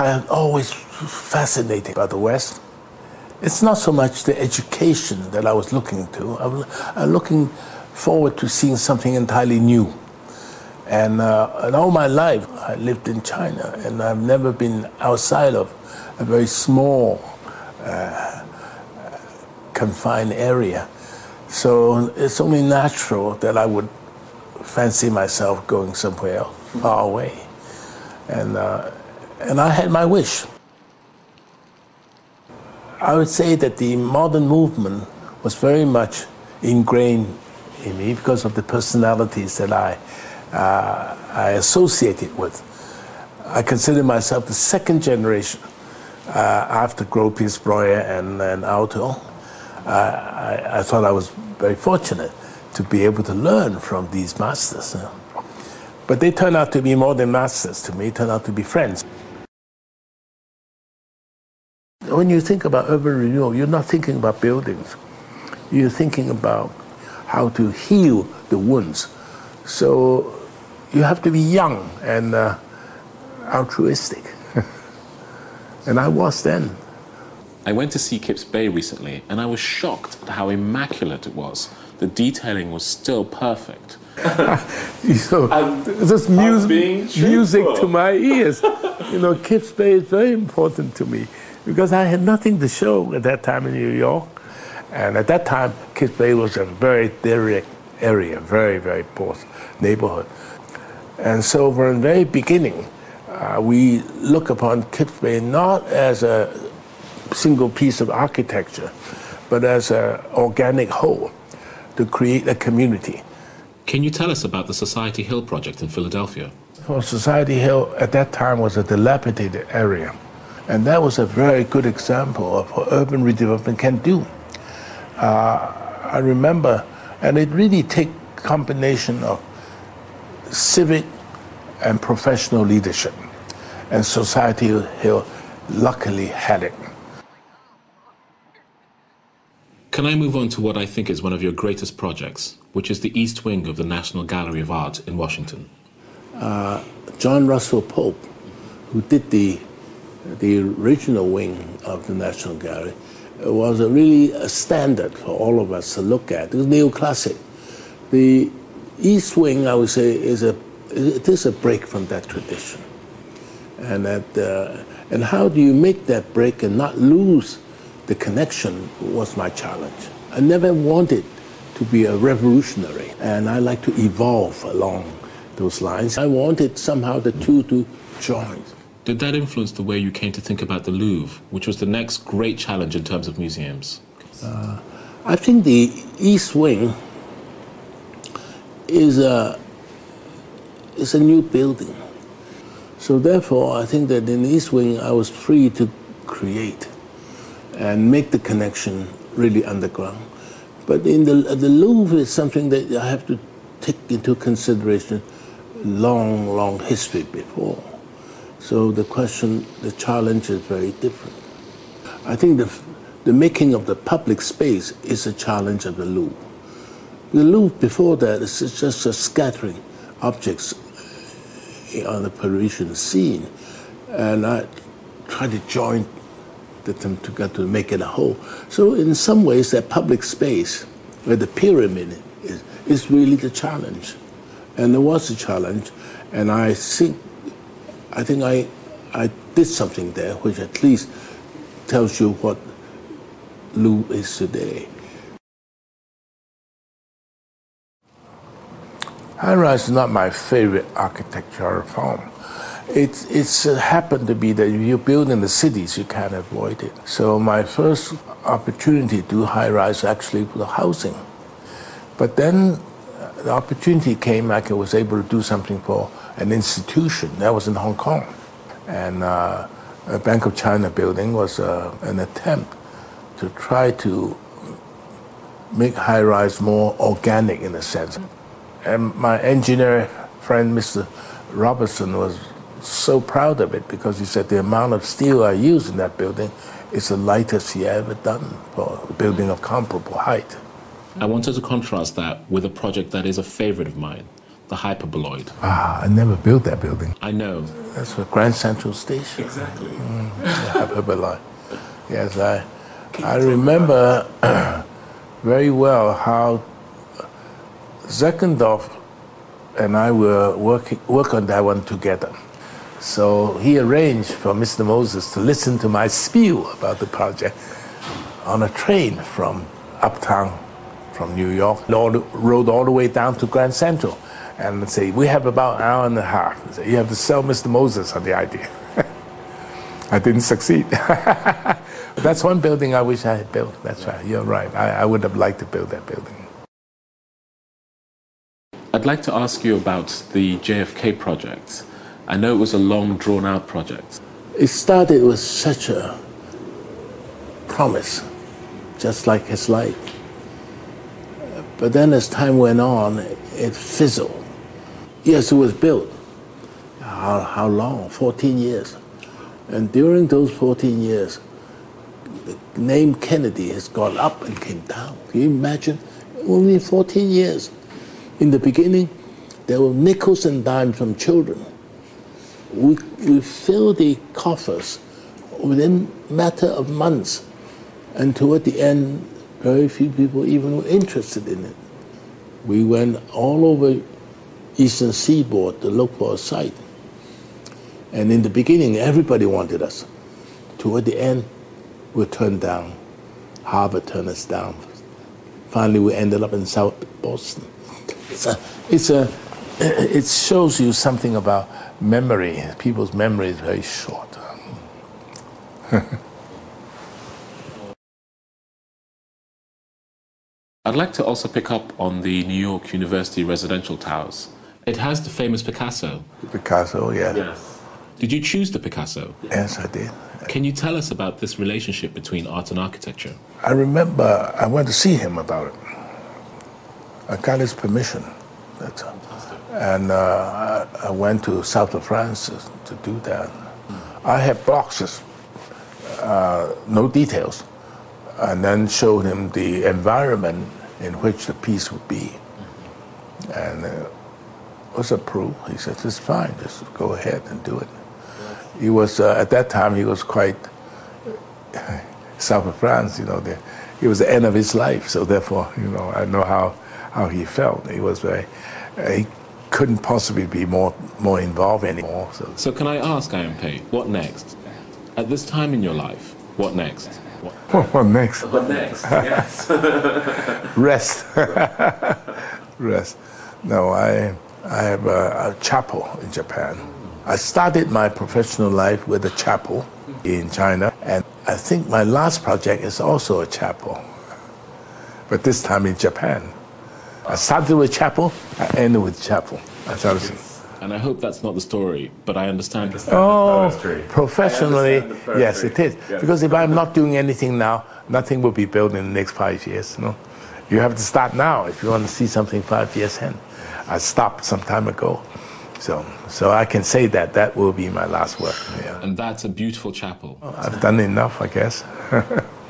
I am always fascinated by the West. It's not so much the education that I was looking to. I'm looking forward to seeing something entirely new. And all my life, I lived in China, and I've never been outside of a very small, confined area. So it's only natural that I would fancy myself going somewhere else, far away. And I had my wish. I would say that the modern movement was very much ingrained in me because of the personalities that I associated with. I consider myself the second generation after Gropius, Breuer, and Alto. I thought I was very fortunate to be able to learn from these masters. But they turned out to be more than masters to me, turned out to be friends. When you think about urban renewal, you're not thinking about buildings. You're thinking about how to heal the wounds. So you have to be young and altruistic. And I was then. I went to see Kips Bay recently, and I was shocked at how immaculate it was. The detailing was still perfect. So, this music to my ears. You know, Kips Bay is very important to me because I had nothing to show at that time in New York. And at that time, Kips Bay was a very derelict area, very, very poor neighborhood. And so from the very beginning, we look upon Kips Bay not as a single piece of architecture, but as an organic whole to create a community. Can you tell us about the Society Hill project in Philadelphia? Well, Society Hill at that time was a dilapidated area, and that was a very good example of what urban redevelopment can do. I remember, and it really takes a combination of civic and professional leadership, and Society Hill luckily had it. Can I move on to what I think is one of your greatest projects, which is the East Wing of the National Gallery of Art in Washington? John Russell Pope, who did the original wing of the National Gallery, was really a standard for all of us to look at. It was neoclassic. The East Wing, I would say, it is a break from that tradition. And how do you make that break and not lose the connection was my challenge. I never wanted to be a revolutionary, and I like to evolve along those lines. I wanted somehow the two to join. Did that influence the way you came to think about the Louvre, which was the next great challenge in terms of museums? I think the East Wing is a new building. So therefore, I think that in the East Wing, I was free to create and make the connection really underground. But in the Louvre is something that I have to take into consideration long history before. So the challenge is very different. I think the making of the public space is a challenge of the Louvre. The Louvre before that is just a scattering objects on the Parisian scene. And I try to join them together to make it a whole. So in some ways, that public space, where the pyramid is really the challenge. And there was a challenge, and I think I did something there, which at least tells you what Louvre is today. High-rise is not my favorite architectural form. It's happened to be that if you build in the cities, you can't avoid it. So my first opportunity to do high-rise actually was housing. But then the opportunity came, I was able to do something for an institution. That was in Hong Kong. And a Bank of China building was an attempt to try to make high-rise more organic in a sense. And my engineer friend, Mr. Robertson, was so proud of it because he said the amount of steel I used in that building is the lightest he ever done for a building of comparable height. I wanted to contrast that with a project that is a favorite of mine, the hyperboloid. Ah, I never built that building. I know. That's the Grand Central Station. Exactly. The hyperboloid. Yes, I remember very well how Zeckendorf and I were work on that one together. So he arranged for Mr. Moses to listen to my spiel about the project on a train from uptown, from New York, rode all the way down to Grand Central, and say, we have about an hour and a half. Say, you have to sell Mr. Moses on the idea. I didn't succeed. That's one building I wish I had built. That's right, you're right. I would have liked to build that building. I'd like to ask you about the JFK project. I know it was a long, drawn-out project. It started with such a promise, just like his life. But then as time went on, it fizzled. Yes, it was built. How long? 14 years. And during those 14 years, the name Kennedy has gone up and came down. Can you imagine? Only 14 years. In the beginning, there were nickels and dimes from children. We filled the coffers within a matter of months. And toward the end, very few people even were interested in it. We went all over Eastern Seaboard to look for a site. And in the beginning, everybody wanted us. Toward the end, we were turned down. Harvard turned us down. Finally, we ended up in South Boston. It shows you something about memory. People's memory is very short. I'd like to also pick up on the New York University residential towers. It has the famous Picasso. Picasso, yeah. Yes. Did you choose the Picasso? Yes, I did. Can you tell us about this relationship between art and architecture? I remember I went to see him about it. I got his permission. That's fantastic. And I went to south of France to do that. I had boxes, no details, and then showed him the environment in which the piece would be. And it was approved. He said, it's fine, just go ahead and do it. He was, at that time, he was quite south of France, you know, it was the end of his life, so therefore, you know, I know how he felt. He was very, he couldn't possibly be more involved anymore. So can I ask, I.M. Pei, what next? At this time in your life, what next? What next? What next? Yes. Rest. Rest. No, I have a chapel in Japan. I started my professional life with a chapel in China, and I think my last project is also a chapel, but this time in Japan. I started with chapel, I ended with chapel. And I hope that's not the story, but I understand. Oh, professionally, yes, it is. Yes. Because if I'm not doing anything now, nothing will be built in the next 5 years. No? You have to start now if you want to see something 5 years in. I stopped some time ago. So I can say that will be my last work. Yeah. And that's a beautiful chapel. I've done enough, I guess.